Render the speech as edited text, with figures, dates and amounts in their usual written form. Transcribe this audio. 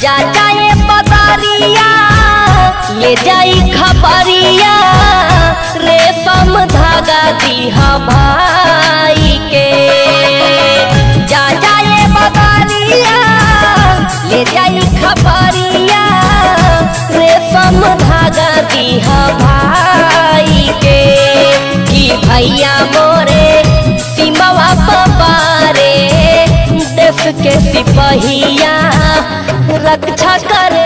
जा जाए बदारिया ले जाई खबरिया रेशम धागा दिहा भाई के। जा जाए बदारिया ले जाई खबरिया रेशम धागा दिहा भाई के। कि भैया मोरे सीमावा पारे देश के सिपहिया रक्षा करे